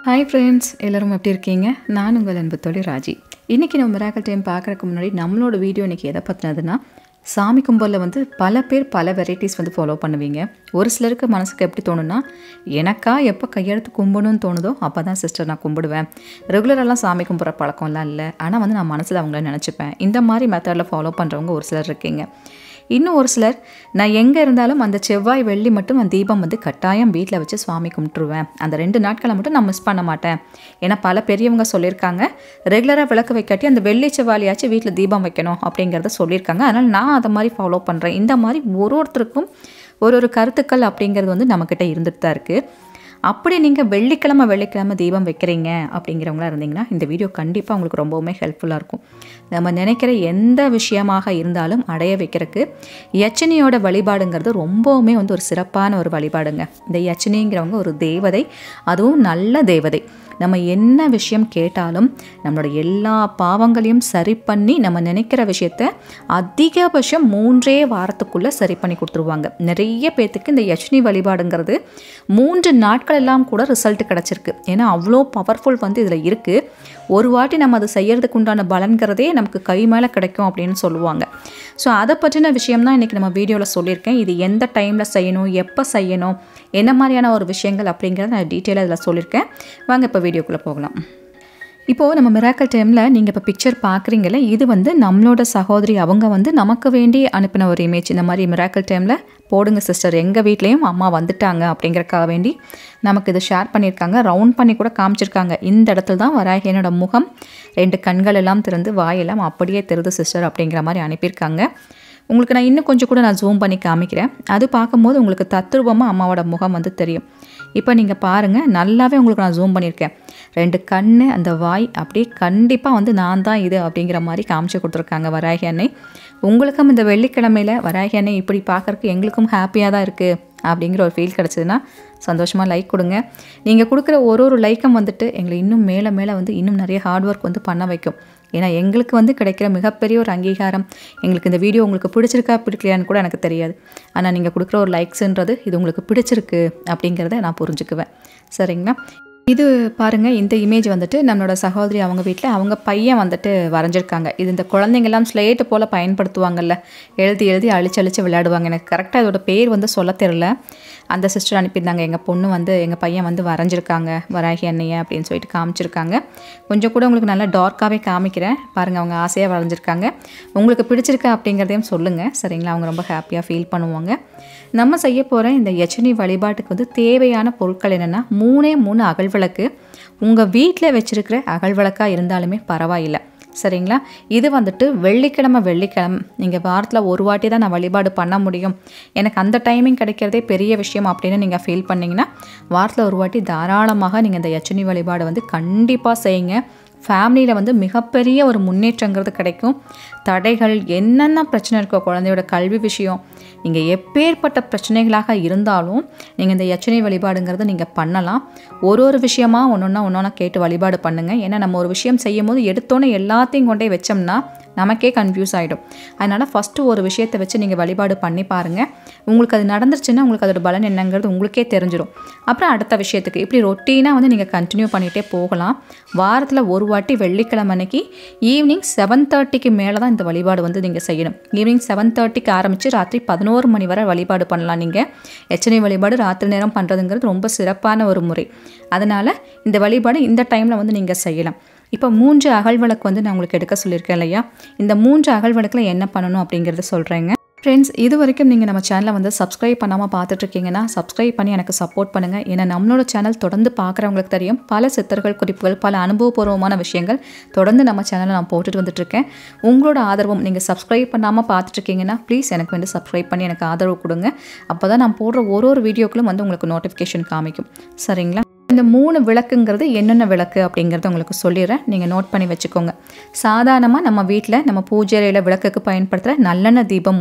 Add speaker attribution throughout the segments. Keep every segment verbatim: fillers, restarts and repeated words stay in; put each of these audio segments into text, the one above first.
Speaker 1: Hi friends, எல்லாரும் எப்படி இருக்கீங்க? நான் உங்கள் அன்பு தோழி ராஜி. இன்னைக்கு நம்ம மிராக்கிள் டைம் பார்க்கறதுக்கு முன்னாடி நம்மளோட வீடியோ இன்னைக்கு எதை பத்தினதுன்னா சாமி கும்பல்ல வந்து பல பேர் பல வெரைட்டிஸ் வந்து ஃபாலோ பண்ணுவீங்க. ஒரு சிலருக்கு மனசுக்கு எப்படி தோணும்னா எனக்கா எப்போ கையெடுத்து கும்பிடணும்னு தோணுதோ அப்போ தான் சிஸ்டர் நான் கும்பிடுவேன். ரெகுலரெல்லாம் சாமி கும்பிட்ற பழக்கம்லாம் இல்லை. ஆனால் வந்து நான் மனசில் அவங்கள நினச்சிப்பேன். இந்த மாதிரி மெத்தடில் ஃபாலோ பண்ணுறவங்க ஒரு சிலர் இருக்கீங்க. இன்னும் ஒரு சிலர் நான் எங்கே இருந்தாலும் அந்த செவ்வாய் வெள்ளி மட்டும் அந்த தீபம் வந்து கட்டாயம் வீட்டில் வச்சு சுவாமி கும்பிட்டுருவேன். அந்த ரெண்டு நாட்களை மட்டும் நான் மிஸ் பண்ண மாட்டேன். ஏன்னா பல பெரியவங்க சொல்லியிருக்காங்க ரெகுலராக விளக்கு வைக்காட்டி அந்த வெள்ளி செவ்வாலியாச்சும் வீட்டில் தீபம் வைக்கணும் அப்படிங்கிறத சொல்லியிருக்காங்க. அதனால் நான் அதை மாதிரி ஃபாலோ பண்ணுறேன். இந்த மாதிரி ஒரு ஒருத்தருக்கும் ஒரு ஒரு கருத்துக்கள் அப்படிங்கிறது வந்து நம்மக்கிட்ட இருந்துட்டு தான் இருக்குது. அப்படி நீங்கள் வெள்ளிக்கிழமை வெள்ளிக்கிழமை தீபம் வைக்கிறீங்க அப்படிங்கிறவங்களா இருந்தீங்கன்னா இந்த வீடியோ கண்டிப்பாக உங்களுக்கு ரொம்பவுமே ஹெல்ப்ஃபுல்லாக இருக்கும். நம்ம நினைக்கிற எந்த விஷயமாக இருந்தாலும் அடைய வைக்கிறதுக்கு யட்சினியோட வழிபாடுங்கிறது ரொம்பவுமே வந்து ஒரு சிறப்பான ஒரு வழிபாடுங்க. இந்த யட்சினிங்கிறவங்க ஒரு தேவதை, அதுவும் நல்ல தேவதை. நம்ம என்ன விஷயம் கேட்டாலும் நம்மளோட எல்லா பாவங்களையும் சரி பண்ணி நம்ம நினைக்கிற விஷயத்த அதிகபட்சம் மூன்றே வாரத்துக்குள்ளே சரி பண்ணி கொடுத்துருவாங்க. நிறைய பேர்த்துக்கு இந்த யட்சினி வழிபாடுங்கிறது மூன்று நாட்கள் எல்லாம் கூட ரிசல்ட் கிடச்சிருக்கு. ஏன்னா அவ்வளோ பவர்ஃபுல் வந்து இதில் இருக்குது. ஒரு வாட்டி நம்ம அதை செய்யறதுக்கு உண்டான பலன்கிறதே நமக்கு கை மேலே கிடைக்கும் அப்படின்னு சொல்லுவாங்க. ஸோ அதை பற்றின விஷயம் தான் இன்றைக்கி நம்ம வீடியோவில் சொல்லியிருக்கேன். இது எந்த டைமில் செய்யணும், எப்போ செய்யணும், என்ன மாதிரியான ஒரு விஷயங்கள் அப்படிங்கிறத நான் டீட்டெயிலாக இதில் சொல்லியிருக்கேன். வாங்க இப்போ வீடியோக்குள்ளே போகலாம். இப்போது நம்ம மிராக்கிள் டைமில் நீங்கள் இப்போ பிக்சர் பார்க்குறீங்களே, இது வந்து நம்மளோட சகோதரி அவங்க வந்து நமக்கு வேண்டி அனுப்பின ஒரு இமேஜ். இந்த மாதிரி மிராக்கிள் டைமில் போடுங்க சிஸ்டர், எங்கள் வீட்லேயும் அம்மா வந்துட்டாங்க அப்படிங்கிறக்காக வேண்டி நமக்கு இது ஷேர் பண்ணியிருக்காங்க. ரவுண்ட் பண்ணி கூட காமிச்சிருக்காங்க. இந்த இடத்துல தான் வராகி என்னோட முகம், ரெண்டு கண்கள் எல்லாம் திறந்து வாயெல்லாம் அப்படியே திறந்து சிஸ்டர் அப்படிங்கிற மாதிரி அனுப்பியிருக்காங்க. உங்களுக்கு நான் இன்னும் கொஞ்சம் கூட நான் ஜூம் பண்ணி காமிக்கிறேன். அது பார்க்கும்போது உங்களுக்கு தத்ரூபமாக அம்மாவோட முகம் வந்து தெரியும். இப்போ நீங்கள் பாருங்கள், நல்லாவே உங்களுக்கு நான் ஜூம் பண்ணியிருக்கேன். ரெண்டு கண், அந்த வாய் அப்படியே கண்டிப்பாக வந்து நான் தான் இது அப்படிங்கிற மாதிரி காமிச்சு கொடுத்துருக்காங்க வராகி அன்னை. உங்களுக்கும் இந்த வெள்ளிக்கிழமையில் வராகி அன்னை இப்படி பார்க்குறக்கு எங்களுக்கும் ஹாப்பியாக தான் இருக்குது அப்படிங்கிற ஒரு ஃபீல் கிடச்சிதுன்னா சந்தோஷமாக லைக் கொடுங்க. நீங்கள் கொடுக்குற ஒரு ஒரு லைக்கம் வந்துட்டு எங்களை இன்னும் மேலே மேலே வந்து இன்னும் நிறைய ஹார்ட் ஒர்க் வந்து பண்ண வைக்கும். ஏன்னா எங்களுக்கு வந்து கிடைக்கிற மிகப்பெரிய ஒரு அங்கீகாரம். எங்களுக்கு இந்த வீடியோ உங்களுக்கு பிடிச்சிருக்கா பிடிக்கலையான்னு கூட எனக்கு தெரியாது. ஆனால் நீங்கள் கொடுக்குற ஒரு லைக்ஸுன்றது இது உங்களுக்கு பிடிச்சிருக்கு அப்படிங்கிறத நான் புரிஞ்சுக்குவேன். சரிங்களா? இது பாருங்கள், இந்த இமேஜ் வந்துட்டு நம்மளோட சகோதரி அவங்க வீட்டில் அவங்க பையன் வந்துட்டு வரைஞ்சிருக்காங்க. இது இந்த குழந்தைங்கள்லாம் ஸ்லேட்டு போல் பயன்படுத்துவாங்கல்ல, எழுதி எழுதி அழிச்சு அழிச்சு விளையாடுவாங்க. எனக்கு கரெக்டாக இதோட பேர் வந்து சொல்ல தெரியல. அந்த சிஸ்டர் அனுப்பியிருந்தாங்க. எங்கள் பொண்ணு வந்து எங்கள் பையன் வந்து வரைஞ்சிருக்காங்க வராகி அன்னையை அப்படின்னு சொல்லிட்டு காமிச்சிருக்காங்க. கொஞ்சம் கூட உங்களுக்கு நல்லா டார்க்காகவே காமிக்கிறேன் பாருங்கள். அவங்க ஆசையாக வரைஞ்சிருக்காங்க. உங்களுக்கு பிடிச்சிருக்கா அப்படிங்கிறதையும் சொல்லுங்கள். சரிங்களா? அவங்க ரொம்ப ஹாப்பியாக ஃபீல் பண்ணுவாங்க. நம்ம செய்ய போகிற இந்த யட்சினி வழிபாட்டுக்கு வந்து தேவையான பொருட்கள் என்னென்னா, மூணே மூணு அகல் விளக்கு. உங்கள் வீட்டில் வச்சுருக்கிற அகல் விளக்காக இருந்தாலுமே பரவாயில்லை. சரிங்களா? இது வந்துட்டு வெள்ளிக்கிழமை வெள்ளிக்கிழமை நீங்கள் வாரத்தில் ஒரு வாட்டி தான் நான் வழிபாடு பண்ண முடியும், எனக்கு அந்த டைமிங் கிடைக்கிறதே பெரிய விஷயம் அப்படின்னு நீங்கள் ஃபீல் பண்ணிங்கன்னா வாரத்தில் ஒரு வாட்டி தாராளமாக நீங்கள் இந்த யட்சினி வழிபாடு வந்து கண்டிப்பாக செய்யுங்க. ஃபேமிலியில் வந்து மிகப்பெரிய ஒரு முன்னேற்றங்கிறது கிடைக்கும். தடைகள் என்னென்ன பிரச்சனை இருக்கோ, குழந்தையோட கல்வி விஷயம், நீங்கள் எப்பேற்பட்ட பிரச்சனைகளாக இருந்தாலும் நீங்கள் இந்த யட்சினி வழிபாடுங்கிறத நீங்கள் பண்ணலாம். ஒரு ஒரு விஷயமா ஒன்று ஒன்றா ஒன்று ஒன்றா கேட்டு வழிபாடு பண்ணுங்கள். ஏன்னா நம்ம ஒரு விஷயம் செய்யும் போது எடுத்தோன்னே எல்லாத்தையும் கொண்டே வச்சோம்னா நமக்கே கன்ஃபியூஸ் ஆகிடும். அதனால் ஃபஸ்ட்டு ஒரு விஷயத்தை வச்சு நீங்கள் வழிபாடு பண்ணி பாருங்கள். உங்களுக்கு அது நடந்துருச்சுன்னா உங்களுக்கு அதோட பலன் என்னங்கிறது உங்களுக்கே தெரிஞ்சிடும். அப்புறம் அடுத்த விஷயத்துக்கு இப்படி ரொட்டீனாக வந்து நீங்கள் கண்டினியூ பண்ணிகிட்டே போகலாம். வாரத்தில் ஒரு வாட்டி வெள்ளிக்கிழமை அன்னைக்கு ஈவினிங் செவன் தேர்ட்டிக்கு மேலே தான் இந்த வழிபாடு வந்து நீங்கள் செய்யணும். ஈவினிங் செவன் தேர்ட்டிக்கு ஆரம்பித்து ராத்திரி பதினோரு மணி வரை வழிபாடு பண்ணலாம். நீங்கள் யட்சினி வழிபாடு ராத்திரி நேரம் பண்ணுறதுங்கிறது ரொம்ப சிறப்பான ஒரு முறை. அதனால் இந்த வழிபாடு இந்த டைமில் வந்து நீங்கள் செய்யலாம். இப்போ மூன்று அகல் விளக்கு வந்து நான் உங்களுக்கு எடுக்க சொல்லியிருக்கேன் இல்லையா? இந்த மூன்று அகல் விளக்கில் என்ன பண்ணணும் அப்படிங்கிறத சொல்கிறேங்க. ஃப்ரெண்ட்ஸ், இது வரைக்கும் நீங்கள் நம்ம சேனலை வந்து சப்ஸ்கிரைப் பண்ணாமல் பார்த்துட்ருக்கீங்கன்னா சப்ஸ்கிரைப் பண்ணி எனக்கு சப்போர்ட் பண்ணுங்கள். ஏன்னா நம்மளோட சேனல் தொடர்ந்து பார்க்குறவங்களுக்கு தெரியும், பல சித்தர்கள் குறிப்புகள், பல அனுபவபூர்வமான விஷயங்கள் தொடர்ந்து நம்ம சேனலில் நான் போட்டுட்டு வந்துட்டுருக்கேன். உங்களோட ஆதரவும், நீங்கள் சப்ஸ்கிரைப் பண்ணாமல் பார்த்துட்ருக்கீங்கன்னா ப்ளீஸ் எனக்கு வந்து சப்ஸ்கிரைப் பண்ணி எனக்கு ஆதரவு கொடுங்க. அப்போ தான் நான் போடுற ஒரு ஒரு வீடியோக்களும் வந்து உங்களுக்கு நோட்டிஃபிகேஷன் காமிக்கும். சரிங்களா? இந்த மூணு விளக்குங்கிறது என்னென்ன விளக்கு அப்படிங்கிறத உங்களுக்கு சொல்லிடுறேன், நீங்கள் நோட் பண்ணி வச்சுக்கோங்க. சாதாரணமாக நம்ம வீட்டில் நம்ம பூஜை அறையில் விளக்குக்கு பயன்படுத்துகிற நல்லெண்ணெய் தீபம் ஒன்று.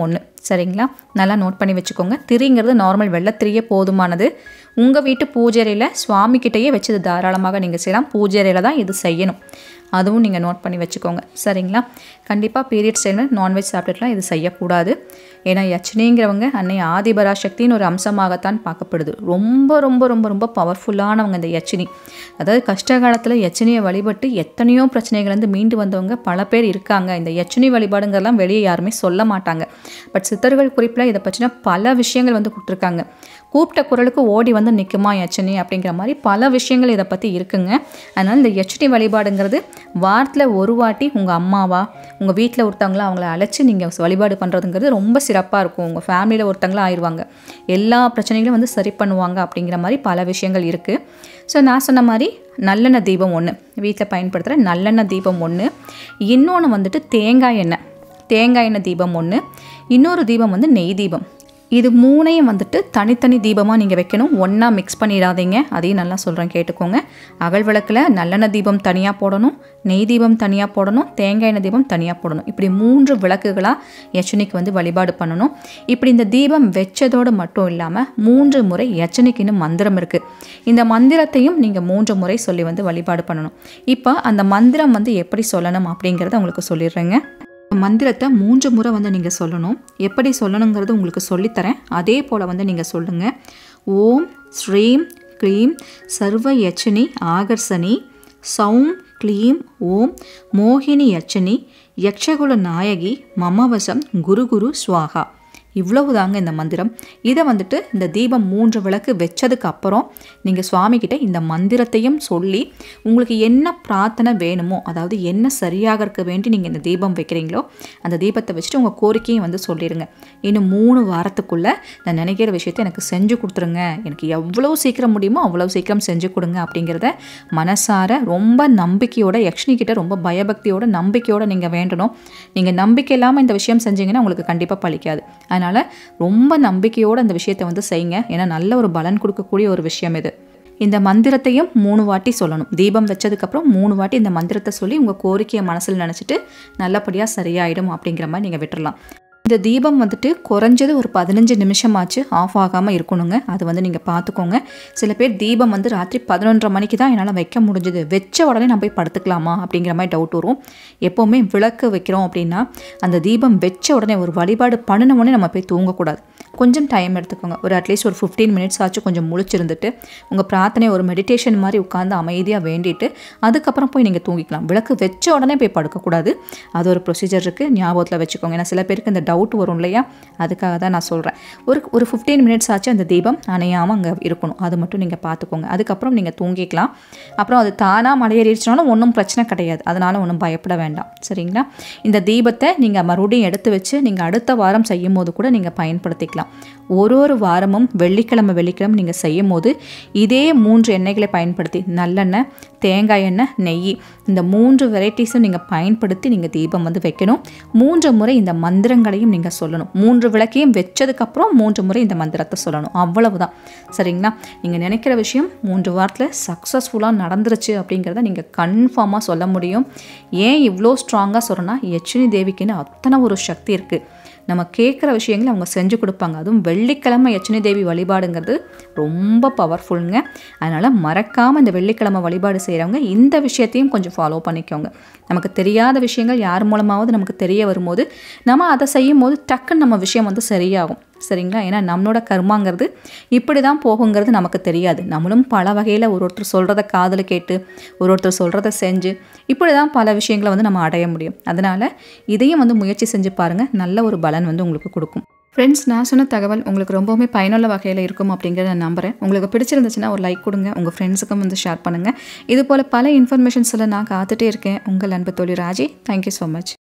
Speaker 1: சரிங்களா? நல்லா நோட் பண்ணி வச்சுக்கோங்க. திரிங்கிறது நார்மல் வெள்ளத்திரியே போதுமானது. உங்கள் வீட்டு பூஜைறையில் சுவாமிக்கிட்டேயே வச்சு இது தாராளமாக நீங்கள் செய்யலாம். பூஜைறையில் தான் இது செய்யணும். அதுவும் நீங்கள் நோட் பண்ணி வச்சுக்கோங்க. சரிங்களா? கண்டிப்பாக பீரியட்ஸ் டைமில் நான்வெஜ் சாப்பிட்டுட்டுலாம் இது செய்யக்கூடாது. ஏன்னா யட்சினிங்கிறவங்க அன்னை ஆதிபராசக்தின்னு ஒரு அம்சமாகத்தான் பார்க்கப்படுது. ரொம்ப ரொம்ப ரொம்ப ரொம்ப பவர்ஃபுல்லானவங்க இந்த யட்சினி. அதாவது கஷ்ட காலத்தில் யட்சினியை வழிபட்டு எத்தனையோ பிரச்சனைகள்லேருந்து மீண்டு வந்தவங்க பல பேர் இருக்காங்க. இந்த யட்சினி வழிபாடுங்கிறதெல்லாம் வெளியே யாருமே சொல்ல மாட்டாங்க. பட் சித்தர்கள் குறிப்பில் இதை பற்றின பல விஷயங்கள் வந்து கொடுத்துருக்காங்க. கூப்பிட்ட குரலுக்கு ஓடி வந்து நிற்குமா யட்சினி அப்படிங்கிற மாதிரி பல விஷயங்கள் இதை பற்றி இருக்குங்க. அதனால் இந்த யட்சினி வழிபாடுங்கிறது வாரத்தில் ஒரு வாட்டி உங்கள் அம்மாவா உங்கள் வீட்டில் ஒருத்தவங்கள அவங்கள அழைச்சி நீங்கள் வழிபாடு பண்ணுறதுங்கிறது ரொம்ப சிறப்பாக இருக்கும். உங்கள் ஃபேமிலியில் ஒருத்தவங்களும் ஆயிடுவாங்க, எல்லா பிரச்சனைகளும் வந்து சரி பண்ணுவாங்க அப்படிங்கிற மாதிரி பல விஷயங்கள் இருக்குது. ஸோ நான் சொன்ன மாதிரி நல்லெண்ணெய் தீபம் ஒன்று, வீட்டில் பயன்படுத்துகிற நல்லெண்ணெய் தீபம் ஒன்று. இன்னொன்று வந்துட்டு தேங்காய் எண்ணெய் தேங்காய் எண்ணெய் தீபம் ஒன்று. இன்னொரு தீபம் வந்து நெய் தீபம். இது மூணையும் வந்துட்டு தனித்தனி தீபமாக நீங்கள் வைக்கணும். ஒன்றா மிக்ஸ் பண்ணிடாதீங்க. அதையும் நல்லா சொல்கிறேன், கேட்டுக்கோங்க. அகல் விளக்கில் நல்லெண்ணெய் தீபம் தனியாக போடணும், நெய் தீபம் தனியாக போடணும், தேங்காய் எண்ணெய் தீபம் தனியாக போடணும். இப்படி மூன்று விளக்குகளாக யட்சினிக்கு வந்து வழிபாடு பண்ணணும். இப்படி இந்த தீபம் வச்சதோடு மட்டும் இல்லாமல் மூன்று முறை யட்சினிக்குன்னு மந்திரம் இருக்குது. இந்த மந்திரத்தையும் நீங்கள் மூன்று முறை சொல்லி வந்து வழிபாடு பண்ணணும். இப்போ அந்த மந்திரம் வந்து எப்படி சொல்லணும் அப்படிங்கிறத உங்களுக்கு சொல்லிடுறேங்க. மந்திரத்தை மூன்று முறை வந்து நீங்கள் சொல்லணும். எப்படி சொல்லணுங்கிறது உங்களுக்கு சொல்லித்தரேன். அதே போல் வந்து நீங்கள் சொல்லுங்கள். ஓம் ஸ்ரீம் க்ளீம் சர்வ யட்சினி ஆகர்ஷனி சௌம் க்ளீம் ஓம் மோகினி யட்சினி யக்ஷகுல நாயகி மமவசம் குரு குரு ஸ்வாகா. இவ்வளவு தாங்க இந்த மந்திரம். இதை வந்துட்டு இந்த தீபம் மூன்று விளக்கு வச்சதுக்கு அப்புறம் நீங்கள் சுவாமிகிட்ட இந்த மந்திரத்தையும் சொல்லி உங்களுக்கு என்ன பிரார்த்தனை வேணுமோ, அதாவது என்ன சரியாக இருக்க வேண்டி நீங்கள் இந்த தீபம் வைக்கிறீங்களோ அந்த தீபத்தை வச்சுட்டு உங்கள் கோரிக்கையும் வந்து சொல்லிடுங்க. இன்னும் மூணு வாரத்துக்குள்ளே நான் நினைக்கிற விஷயத்தை எனக்கு செஞ்சு கொடுத்துருங்க, எனக்கு எவ்வளோ சீக்கிரம் முடியுமோ அவ்வளோ சீக்கிரம் செஞ்சு கொடுங்க அப்படிங்கிறத மனசார ரொம்ப நம்பிக்கையோட யக்ஷினிக்கிட்ட ரொம்ப பயபக்தியோட நம்பிக்கையோடு நீங்கள் வேண்டணும். நீங்கள் நம்பிக்கை இல்லாமல் இந்த விஷயம் செஞ்சீங்கன்னா உங்களுக்கு கண்டிப்பாக பலிக்காது. அதனால் ரொம்ப நம்பிக்கையோடு அந்த விஷயத்தை வந்து செய்யுங்க. ஏன்னா நல்ல ஒரு பலன் கொடுக்கக்கூடிய ஒரு விஷயம் இது. இந்த மந்திரத்தையும் மூணு வாட்டி சொல்லணும். தீபம் வச்சதுக்கப்புறம் மூணு வாட்டி இந்த மந்திரத்தை சொல்லி உங்கள் கோரிக்கையை மனசில் நினச்சிட்டு நல்லபடியாக சரியாயிடும் அப்படிங்கிற மாதிரி நீங்கள் விட்டுடலாம். இந்த தீபம் வந்துட்டு குறைஞ்சது ஒரு பதினஞ்சு நிமிஷமாச்சு ஆஃப் ஆகாமல் இருக்கணுங்க. அது வந்து நீங்கள் பார்த்துக்கோங்க. சில பேர் தீபம் வந்து ராத்திரி பதினொன்றரை மணிக்கு தான் என்னால் வைக்க முடிஞ்சது, வச்ச உடனே நான் போய் படுத்துக்கலாமா அப்படிங்கிற மாதிரி டவுட் வரும். எப்போவுமே விளக்கு வைக்கிறோம் அப்படின்னா அந்த தீபம் வச்ச உடனே ஒரு வழிபாடு பண்ணின உடனே நம்ம போய் தூங்கக்கூடாது. கொஞ்சம் டைம் எடுத்துக்கோங்க. ஒரு அட்லீஸ்ட் ஒரு ஃபிஃப்டீன் மினிட்ஸ் ஆச்சு கொஞ்சம் முழிச்சிருந்துட்டு உங்கள் பிரார்த்தனை ஒரு மெடிடேஷன் மாதிரி உட்காந்து அமைதியாக வேண்டிட்டு அதுக்கப்புறம் போய் நீங்கள் தூங்கிக்கலாம். விளக்கு வச்ச உடனே போய் படுக்கக்கூடாது. அது ஒரு ப்ரொசீஜர் இருக்குது, ஞாபகத்தில் வச்சுக்கோங்க. ஏன்னா சில பேருக்கு இந்த டவுட் வரும் இல்லையா, அதுக்காக தான் நான் சொல்கிறேன். ஒரு ஒரு ஃபிஃப்டீன் மினிட்ஸ் ஆச்சு அந்த தீபம் அணையாமல் அங்கே இருக்கணும். அது மட்டும் நீங்கள் பார்த்துக்கோங்க. அதுக்கப்புறம் நீங்கள் தூங்கிக்கலாம். அப்புறம் அது தானாக மலையேறிடுச்சுனாலும் ஒன்றும் பிரச்சனை கிடையாது. அதனால் ஒன்றும் பயப்பட வேண்டாம். சரிங்களா? இந்த தீபத்தை நீங்கள் மறுபடியும் எடுத்து வச்சு நீங்கள் அடுத்த வாரம் செய்யும் போது கூட நீங்கள் பயன்படுத்திக்கலாம். ஒரு ஒரு வாரமும் வெள்ளிக்கிழமை வெள்ளிக்கிழமை நீங்கள் செய்யும் போது இதே மூன்று எண்ணெய்களை பயன்படுத்தி நல்லெண்ணெய், தேங்காய் எண்ணெய், நெய் இந்த மூன்று வெரைட்டிஸும் நீங்கள் பயன்படுத்தி நீங்கள் தீபம் வந்து வைக்கணும். மூன்று முறை இந்த மந்திரங்களையும் நீங்கள் சொல்லணும். மூன்று விளக்கையும் வச்சதுக்கப்புறம் மூன்று முறை இந்த மந்திரத்தை சொல்லணும். அவ்வளவுதான். சரிங்களா? நீங்கள் நினைக்கிற விஷயம் மூன்று வாரத்தில் சக்ஸஸ்ஃபுல்லாக நடந்துருச்சு அப்படிங்கிறத நீங்கள் கன்ஃபார்மாக சொல்ல முடியும். ஏன் இவ்வளோ ஸ்ட்ராங்காக சொல்கிறேன்னா யட்சினி தேவிக்குன்னு அத்தனை ஒரு சக்தி இருக்குது. நம்ம கேட்குற விஷயங்களை அவங்க செஞ்சு கொடுப்பாங்க. அதுவும் வெள்ளிக்கிழமை யட்சினி தேவி வழிபாடுங்கிறது ரொம்ப பவர்ஃபுல்லுங்க. அதனால் மறக்காமல் இந்த வெள்ளிக்கிழமை வழிபாடு செய்கிறவங்க இந்த விஷயத்தையும் கொஞ்சம் ஃபாலோ பண்ணிக்கோங்க. நமக்கு தெரியாத விஷயங்கள் யார் மூலமாவது நமக்கு தெரிய வரும்போது நம்ம அதை செய்யும் போது டக்குன்னு நம்ம விஷயம் வந்து சரியாகும். சரிங்களா? ஏன்னா நம்மளோட கர்மாங்கிறது இப்படி தான் போகுங்கிறது நமக்கு தெரியாது. நம்மளும் பல வகையில் ஒரு ஒருத்தர் சொல்கிறத காதில் கேட்டு ஒரு ஒருத்தர் சொல்கிறத செஞ்சு இப்படி தான் பல விஷயங்களை வந்து நம்ம அடைய முடியும். அதனால் இதையும் வந்து முயற்சி செஞ்சு பாருங்கள். நல்ல ஒரு பலன் வந்து உங்களுக்கு கொடுக்கும். ஃப்ரெண்ட்ஸ், நான் சொன்ன தகவல் உங்களுக்கு ரொம்பவுமே பயனுள்ள வகையில் இருக்கும் அப்படிங்கிறத நான் நம்புகிறேன். உங்களுக்கு பிடிச்சிருந்துச்சுன்னா ஒரு லைக் கொடுங்க, உங்கள் ஃப்ரெண்ட்ஸுக்கும் வந்து ஷேர் பண்ணுங்கள். இது போல் பல இன்ஃபர்மேஷன்ஸில் நான் காத்துட்டே இருக்கேன். உங்கள் அன்பு தோழி ராஜி. Thank you so much.